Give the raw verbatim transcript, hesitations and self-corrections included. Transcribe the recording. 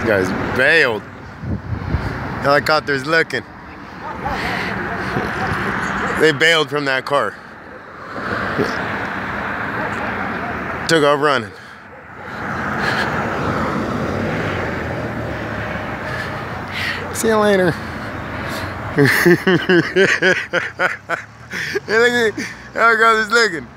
Guys bailed. Helicopter's looking. They bailed from that car. Took off running. See you later. Look at helicopter's looking.